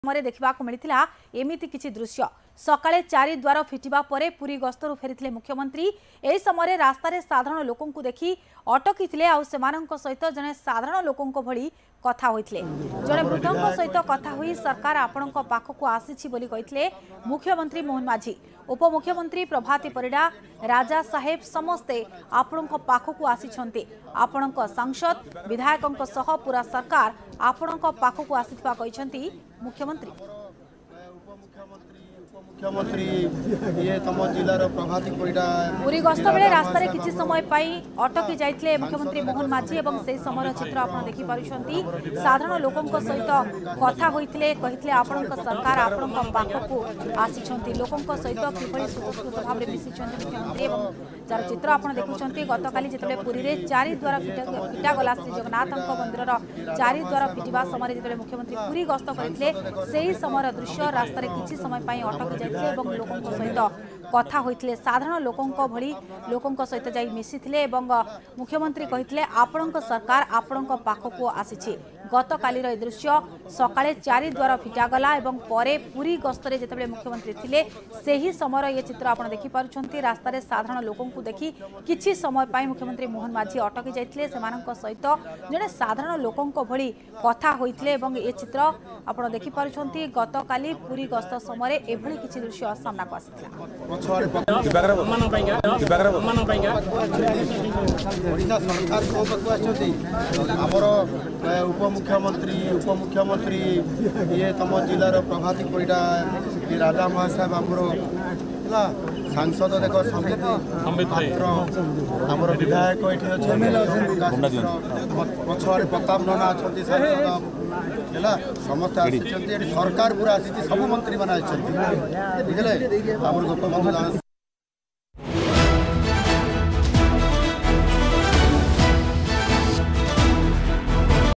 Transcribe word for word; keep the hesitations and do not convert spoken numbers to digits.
समय देखा मिलता एमती किसी दृश्य सकाळे चारि द्वार फिटिबा परे पुरी गस्तरु फेरिथिले मुख्यमंत्री। एही समय रास्तार साधारण लोकंकु देखि अटकी आउ सेमानंक सहित जने साधारण लोकंक भली कथा होइथिले। जने वृद्धंक सहित कथा होई सरकार आपणक पाखकु आसीछि बोली कहिथिले मुख्यमंत्री मोहन माझी। उपमुख्यमंत्री प्रभाती परिडा राजा साहेब समस्ते आपणक पाखकु आसीछन्ते। आपणक सांसद विधायकंक सह पूरा सरकार आपणक पाखकु आसीथिबा कहिछन्ती मुख्यमंत्री। मुख्यमंत्री ये तम जिलार प्रभाती परिडा पूरी गस्त बेले रास्तार किछि समय पाई अटकी जाइथिले मुख्यमंत्री मोहन माझी एवं से समय चित्र आपण देखि पारुछन्ती। साधारण लोकंक सहित कथा होइथिले कहिथिले आपणक सरकार आपणक पाखकु आसीछन्ती। लोकंक सहित किभଳି सुतस्कृत भाबरे मिसिछन्ती मुख्यमंत्री एवं जार चित्र आपण देखुछन्ती। गतकाली जेतले पुरी रे चारि द्वार फिटा गला श्री जगन्नाथंक मंदिरर चारि द्वार फिटिबा समय जेतले मुख्यमंत्री पुरी गस्त करथिले सेही समय दृश्य रास्तार किछि समय पाई अटकी एवं लोकंक सहित कथा होइथिले। साधारण लोकंक भली लोकंक सहित जाई मिसिथिले एवं मुख्यमंत्री कहिथिले आपणक सरकार आपणक पाखकु आसीछि। गतकालीर ए दृश्य सकाळे चारि द्वार फिटागला एवं परे पुरी गस्तरे जेतबेले मुख्यमंत्री थिले सेही समय ये चित्र आपण देखि पारुछन्ती। रास्तार साधारण लोकंकु देखि किछि समय पाई मुख्यमंत्री मोहन माझी अटकी जाइथिले। सेमानंक सहित जने साधारण लोकंक भली कथा होइथिले एवं ए चित्र आपण देखि पारुछन्ती। गतकाली पुरी गस्त समय एभली किछि दृश्य सामना को आसीथिला। उपमुख्यमंत्री उपमुख्यमंत्री ये तम जिलार प्रभाती परिडा राजा महासाहेब आमर सांसद देख समिति आमर विधायक ये पछुआड़े प्रताप नना अच्छा सांसद समस्त सरकार पूरा आसी सब मंत्री मैंने बुझे आम गोपबंधु